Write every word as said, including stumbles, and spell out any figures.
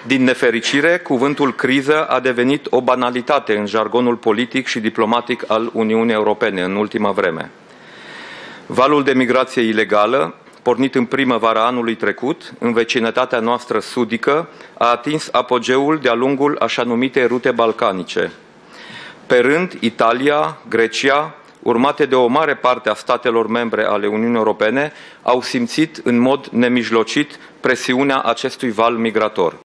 Din nefericire, cuvântul criză a devenit o banalitate în jargonul politic și diplomatic al Uniunii Europene în ultima vreme. Valul de migrație ilegală, pornit în primăvara anului trecut, în vecinătatea noastră sudică, a atins apogeul de-a lungul așa numitei rute balcanice. Pe rând, Italia, Grecia, urmate de o mare parte a statelor membre ale Uniunii Europene, au simțit în mod nemijlocit presiunea acestui val migrator.